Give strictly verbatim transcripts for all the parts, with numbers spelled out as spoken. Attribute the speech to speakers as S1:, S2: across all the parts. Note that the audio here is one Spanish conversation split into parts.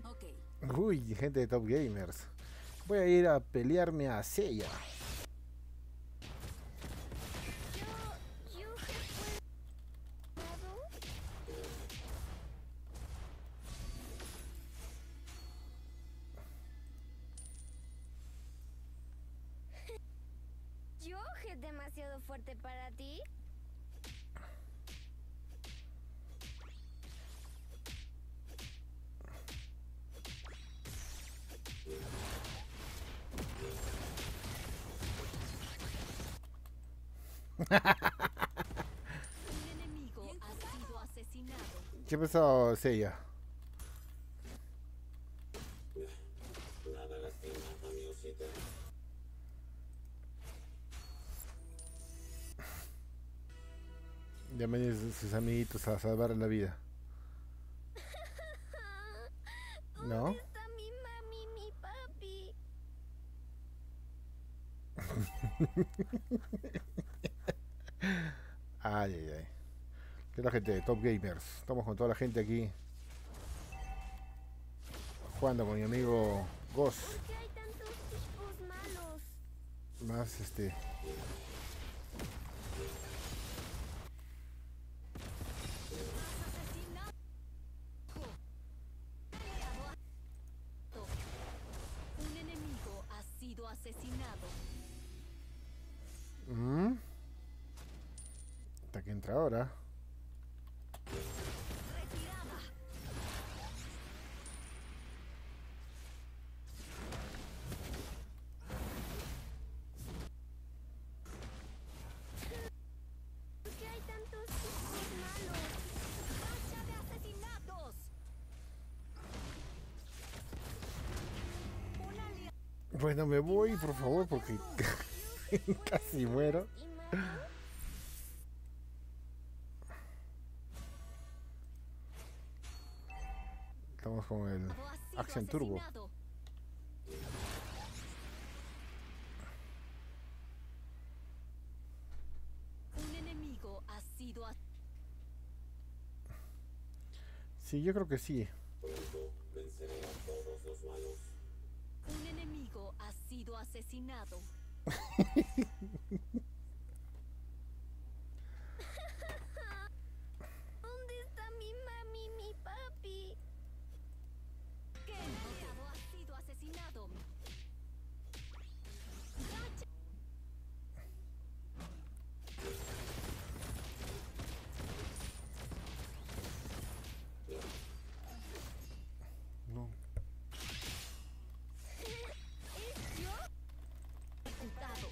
S1: Uy, gente de Top Gamers. Voy a ir a pelearme a Seiya.
S2: ¿Yoje es demasiado fuerte para ti?
S3: Un enemigo ha sido asesinado.
S1: ¿Qué pasó, Seiya?
S4: Nada lastima a mi osita.
S1: Ya vienen sus amiguitos a salvar la vida. ¿No?
S2: ¿Dónde está mi mami, mi papi?
S1: Ay, ay, ay. ¿Qué es la gente de Top Gamers? Estamos con toda la gente aquí. Jugando con mi amigo Ghost.
S2: ¿Por qué hay tantos tipos malos?
S1: Más este.
S3: Un enemigo ha sido asesinado.
S1: ¿Mm? Hasta que entra ahora.
S3: Retirada.
S2: ¿Por qué hay tantos tipos malos?
S3: Racha de asesinatos. Un aliado.
S1: Bueno, me voy, por favor, porque casi muero.
S2: ¿Lastimado?
S1: Estamos con el
S3: Ha sido
S1: Action Turbo.
S3: asesinado. Un enemigo ha sido asesinado.
S1: Sí, yo creo que sí.
S4: Pronto venceré a todos los malos.
S3: Un enemigo ha sido asesinado.
S2: ¿Dónde está mi mami, mi papi?
S3: ¿Qué aliado ha sido asesinado? Racha.
S1: No.
S2: ¿Es yo?
S3: Ejecutado.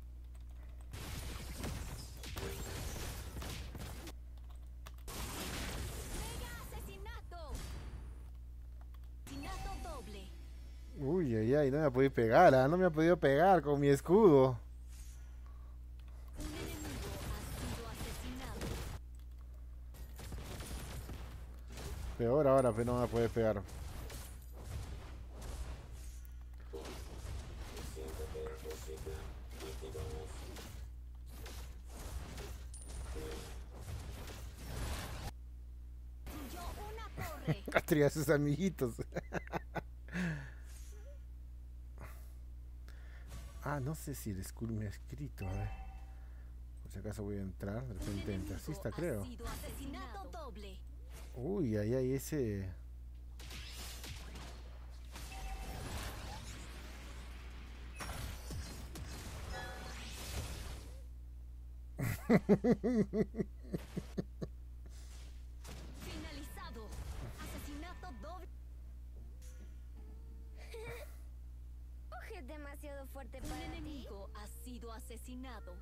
S3: Mega asesinato. Asesinato doble.
S1: Uy, ay, ay, no me ha podido pegar, ah, no me ha podido pegar con mi escudo.
S3: Un enemigo ha sido asesinado.
S1: Peor ahora, pero no me puede pegar.
S4: Siéntate, osita. Aquí vamos.
S3: Destruyó una torre.
S1: Castría a sus amiguitos. Ah, no sé si el school me ha escrito, a ver. Por si acaso voy a entrar, de
S3: Un
S1: repente
S3: enemigo
S1: entrasista,
S3: ha
S1: creo.
S3: sido asesinado doble.
S1: Uy, ay, ay, ese.
S3: Finalizado. Asesinato doble.
S2: ¿Yoje es demasiado fuerte
S3: Un
S2: para ti?
S3: enemigo ha sido asesinado.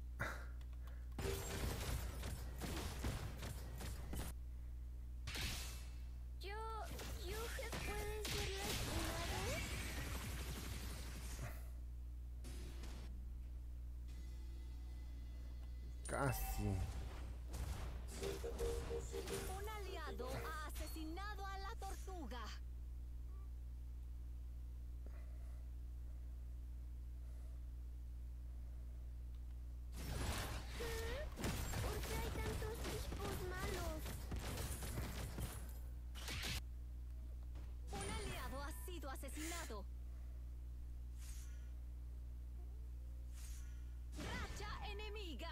S2: Yo... ¿Yoje puede ser lastimado?
S1: Casi.
S4: Siéntate, osita.
S3: Un aliado ha asesinado a la tortuga.
S2: ¿Por qué hay tantos tipos malos?
S3: Un aliado sido asesinado. Racha enemiga.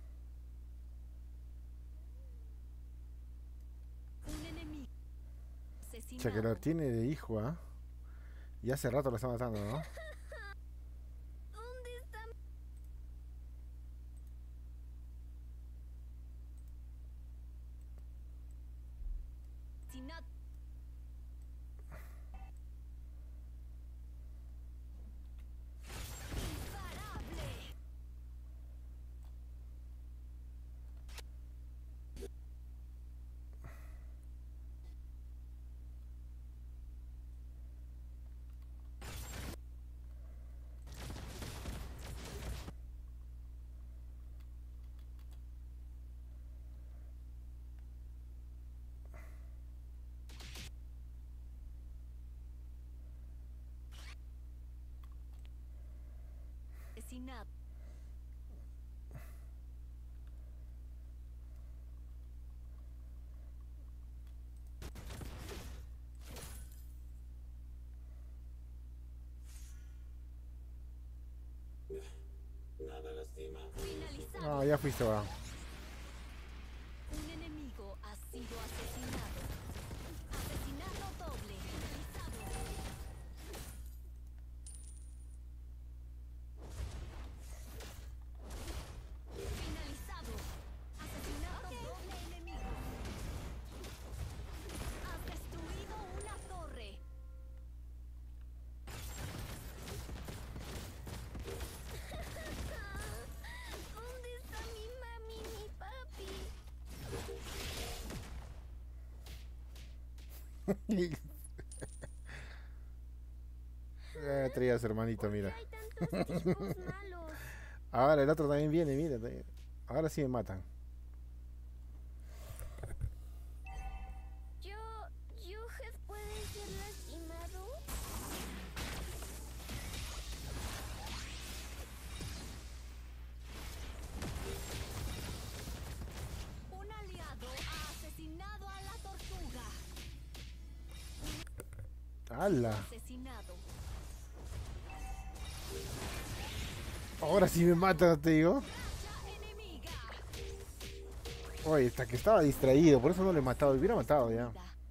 S3: Un enemigo
S1: O
S3: asesinado.
S1: sea que lo tiene de hijo, ¿ah? Y hace rato lo está matando, ¿no?
S2: ¿Dónde está?
S3: Asesinado. Imparable. Asesinado.
S4: Nada lastima a mi osito.
S3: Finalizado.
S1: Ah, ya fuiste, va.
S3: Un enemigo ha sido asesinado. Asesinato doble. Finalizado. Finalizado. Asesinato doble enemigo. Has destruido una torre.
S2: ¿Dónde está mi mami y mi papi?
S1: Eh, traías, hermanito, mira.
S2: Hay tantos tipos malos.
S1: Ahora el otro también viene, mira. te- Ahora sí me matan.
S2: Yo, Yuhef puede ser lastimado.
S3: Un aliado ha asesinado a la tortuga.
S1: ¡Hala!
S3: Asesinado.
S1: Ahora sí me matan, te digo.
S3: Racha enemiga.
S1: Oye, hasta que estaba distraído, por eso no le he matado. Le hubiera matado ya.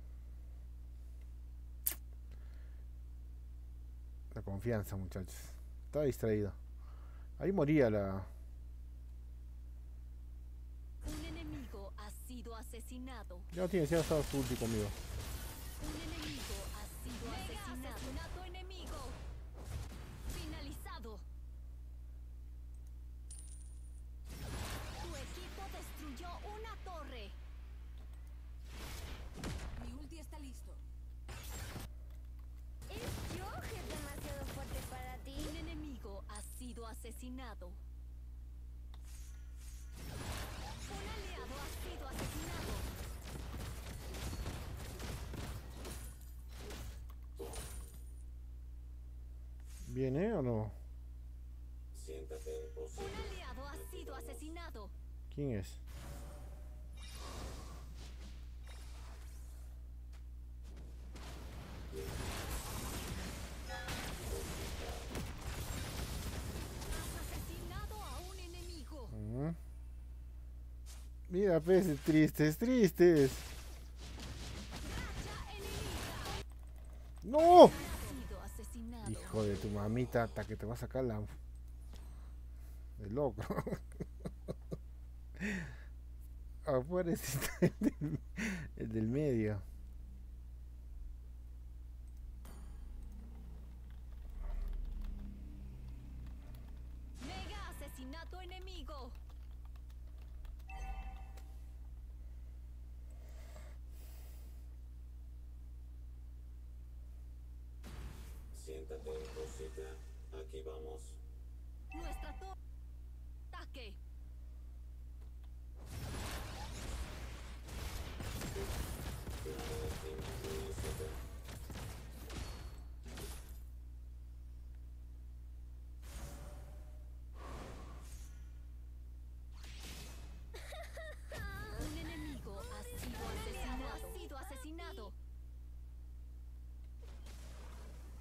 S1: La confianza, muchachos. Estaba distraído. Ahí moría la...
S3: Un enemigo ha sido asesinado.
S1: Ya no tiene, ya estaba su ulti conmigo.
S3: Un enemigo ha sido asesinado. Asesinato enemigo. Finalizado. Tu equipo destruyó una torre. Mi ulti está listo.
S2: ¿Es Yuhef demasiado fuerte para ti?
S3: Un enemigo ha sido asesinado. Un aliado ha sido asesinado.
S1: ¿Viene o no?
S4: Siéntate,
S3: Un
S4: osito.
S3: aliado ha sido asesinado.
S1: ¿Quién es?
S3: Has asesinado a un enemigo.
S1: Mm. Mira, peces tristes, tristes.
S3: Racha enemiga.
S1: ¡No!
S3: Ha sido asesinado.
S1: Hijo de tu mamita, hasta que te va a sacar la... El loco. Afuera está el del, el del medio.
S3: Mega asesinato enemigo.
S4: Siéntate, osita. Aquí vamos.
S3: Nuestra torre. Ataque.
S4: Nada lastima a mi osito.
S3: Un enemigo ha sido asesinado. Ha sido asesinado.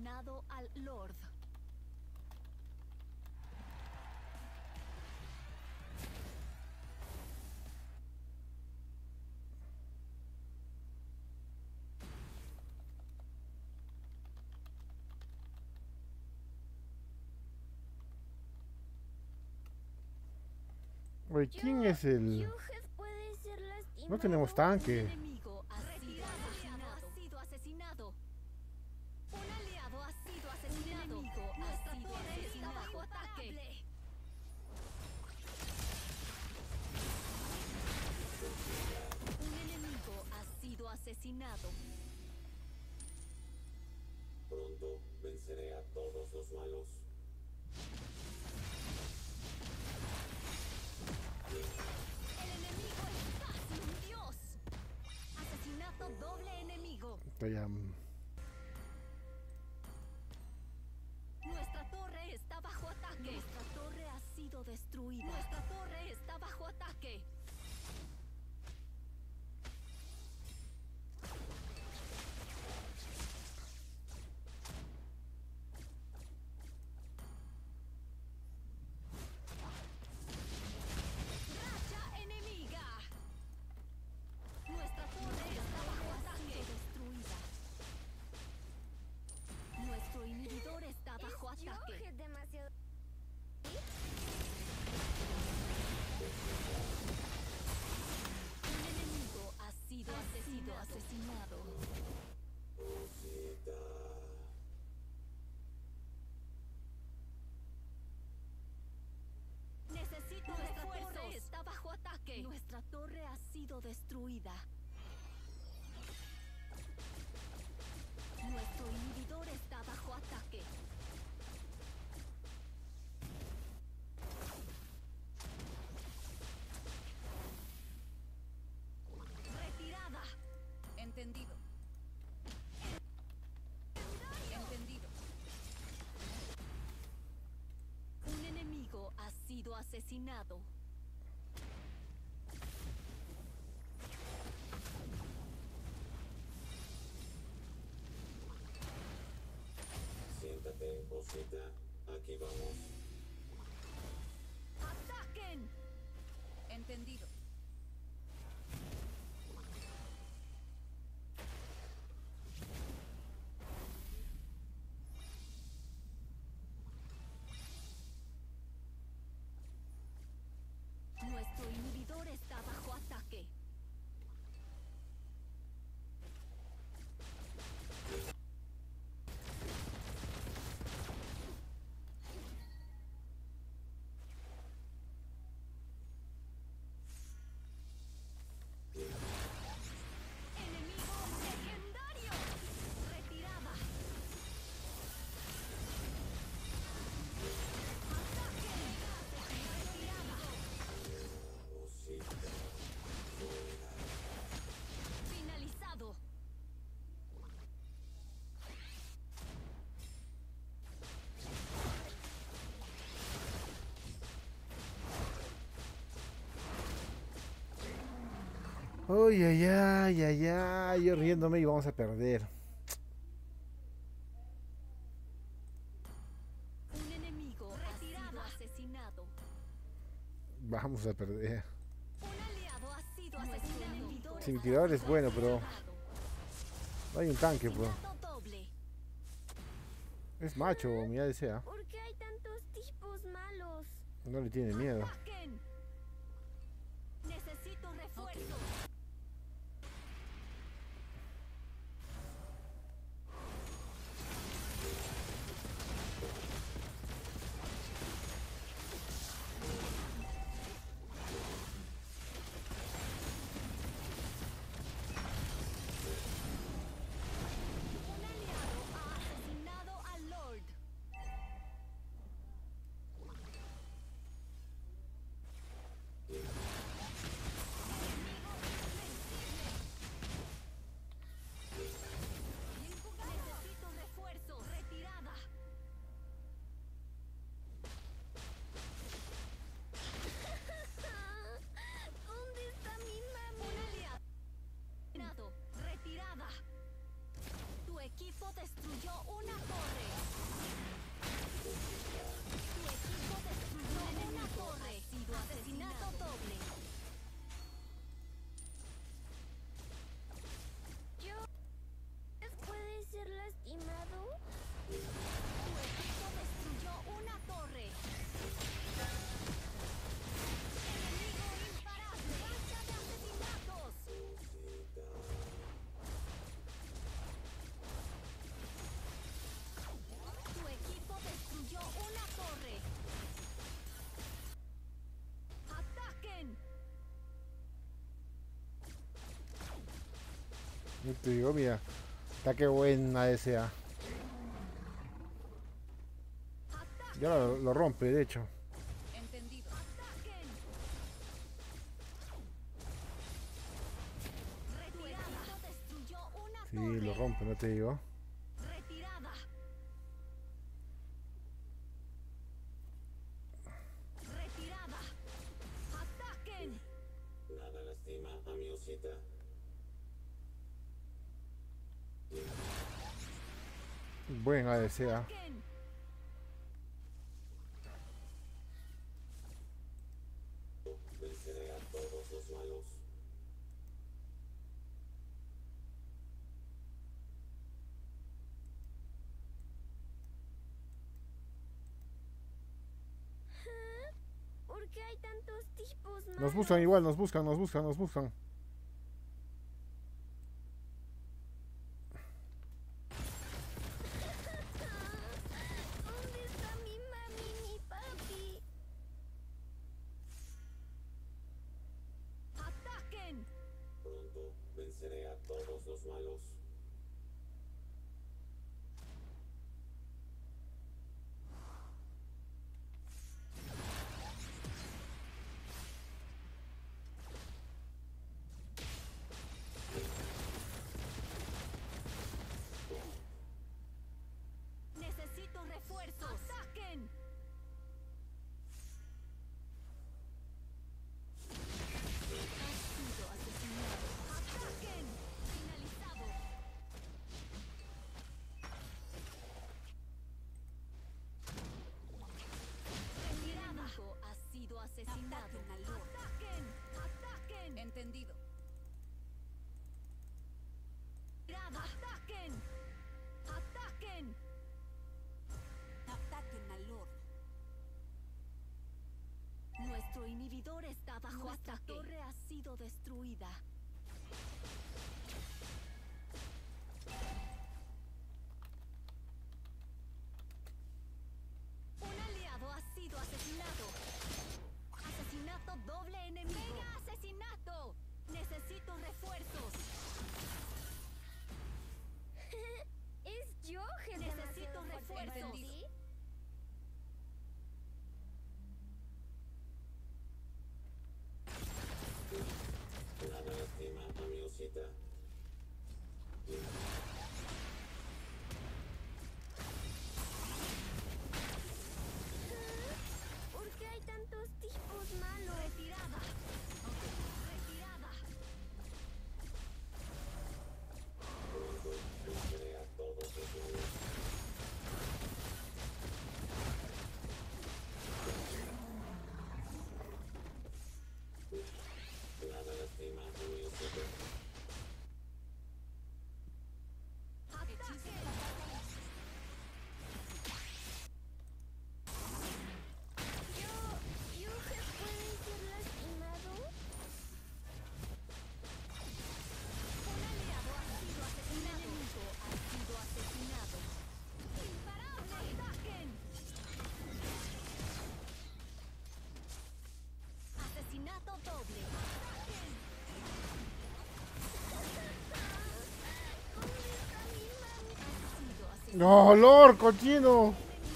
S3: asesinado al Lord.
S1: Oye, ¿quién es el...?
S2: Yuhef puede ser lastimado.
S1: No tenemos
S3: Un
S1: tanque.
S3: enemigo ha sido asesinado. Ha sido asesinado. Un aliado ha sido asesinado. Un enemigo ha sido asesinado. Bajo ataque. Un enemigo ha sido asesinado.
S4: Pronto venceré a todos los malos.
S3: El enemigo es casi un dios. Asesinato doble enemigo.
S1: Estoy a...
S3: Nuestra torre está bajo ataque. Nuestra torre ha sido destruida. Nuestra torre está bajo ataque. Racha enemiga. Nuestra torre está bajo ataque. Destruida. Nuestro inhibidor está bajo
S2: ¿Es
S3: ataque.
S2: Yuhef demasiado?
S3: Un enemigo ha sido asesinado. asesinado.
S4: Rosita.
S3: Necesito Nuestra torre está bajo ataque. Nuestra torre ha sido destruida. Nuestro inhibidor está bajo ataque. Retirada. Entendido. Entendido. Un enemigo ha sido asesinado.
S4: Siéntate, Rosita. Aquí vamos.
S3: ¡Ataquen! Entendido. Nuestro inhibidor está bajo ataque. Enemigo legendario. Retirada. Ataque. Retirada.
S4: Rosita. Fuera.
S3: Finalizado.
S1: Uy, ay, ay, ay, ay, yo riéndome y vamos a perder.
S3: Un enemigo ha sido asesinado.
S1: Vamos a perder.
S3: Un aliado ha sido asesinado.
S1: Sí, mi tirador es bueno, pero no hay un tanque, pues.
S3: Asesinato doble.
S1: Es macho, mi A D C, ¿ah?
S2: ¿Por qué hay tantos tipos malos?
S1: No le tiene miedo.
S3: Ataquen. Necesito refuerzo. Un aliado ha asesinado al Lord. Necesito refuerzo. Retirada.
S2: ¿Dónde está mi
S3: Un
S2: mami?
S3: aliado. Retirada. Tu equipo destruyó una torre. Tu equipo destruyó una torre. Ha sido asesinato doble.
S2: Yo... ¿Puede ser lastimado?
S3: Tu equipo destruyó una torre. Enemigo imparable. Racha de asesinatos. Tu equipo destruyó una torre. ¡Ataquen!
S1: Yo te digo, mira, está que buena ese A. Ya lo, lo rompe, de hecho.
S3: Entendido. ¡Ataquen! Retirada. Destruyó una
S1: Sí,
S3: torre.
S1: lo rompe, no te digo.
S3: Retirada. Retirada. Ataquen.
S4: Nada lastima a mi osita.
S1: Buen A D C A.
S3: Ataquen.
S4: Venceré a todos los malos.
S2: ¿Por qué hay tantos tipos malos?
S1: Nos buscan igual, nos buscan, nos buscan, nos buscan.
S2: ¿Dónde está mi mami y mi papi?
S3: Ataquen.
S4: Pronto venceré a todos los malos.
S3: Necesito refuerzos. Ataquen. Has sido asesinado. Ataquen. Finalizado. Retirada. Ha sido asesinado. Ataquen. Ataquen. Entendido. Retirada. Ataquen. Ataquen. Ataquen al Lord. Nuestro inhibidor está bajo Nuestra ataque. Torre ha sido destruida. Un aliado ha sido asesinado. Asesinato doble enemigo. ¡Mega asesinato! Necesito refuerzos.
S2: Es Johan.
S3: Necesito refuerzos.
S2: ¿Sí?
S4: Nada lastima a mi osita.
S2: ¿Por qué hay tantos tipos malos?
S3: Retirada. Retirada.
S4: Pronto venceré a todos los malos. Nada lastima a mi osita.
S3: Ataquen.
S2: Yo... ¿Johan puede ser lastimado?
S3: Un aliado ha sido asesinado. Un enemigo ha sido asesinado. ¡Imparable! ¡Ataquen! Asesinato doble. ¡Ataquen!
S2: ¿Dónde está mi mami?
S3: Ha sido asesinado.
S1: ¡No, Lord, cochino!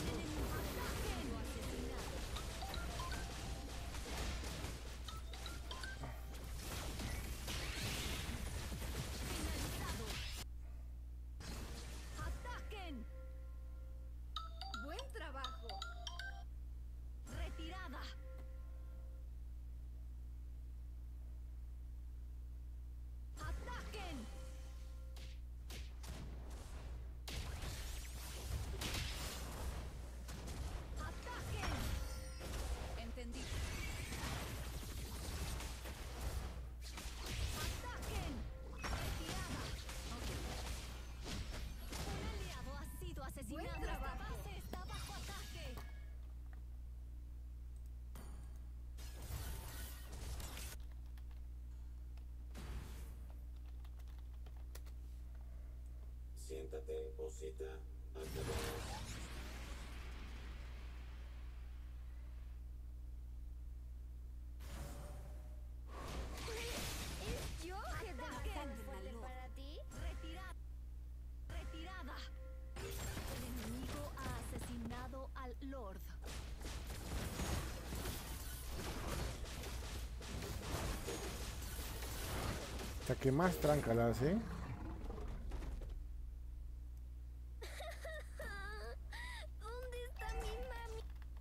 S3: ¡Ataquen! ¡Buen trabajo! ¡Retirada! ¡Ataquen!
S4: Siéntate, Osita. Aquí vamos.
S2: ¿Es yo que demasiado fuerte para ti?
S3: Retirada. Retirada. El enemigo ha asesinado al Lord.
S1: Hasta que más tranca la hace.
S2: ¿Dónde está mi mami?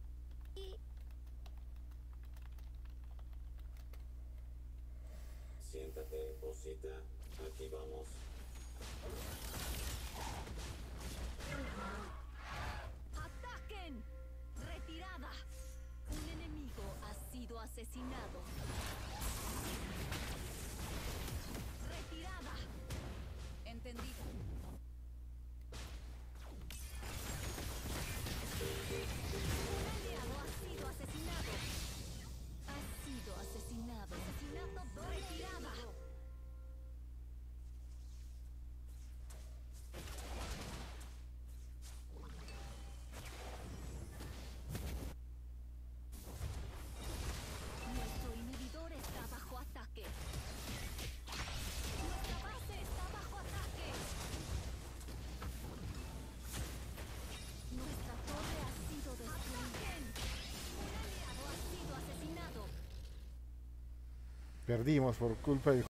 S4: Siéntate, Osita. Aquí vamos.
S3: ¡Ataquen! ¡Retirada! Un enemigo ha sido asesinado. ¡Retirada! Entendido. Un aliado ha sido asesinado. Ha sido asesinado. Asesinato doble. Retirada. Nuestro inhibidor está bajo ataque. Nuestra base está bajo ataque. Nuestra torre ha sido destruida. Un aliado ha sido asesinado.
S1: Perdimos por culpa del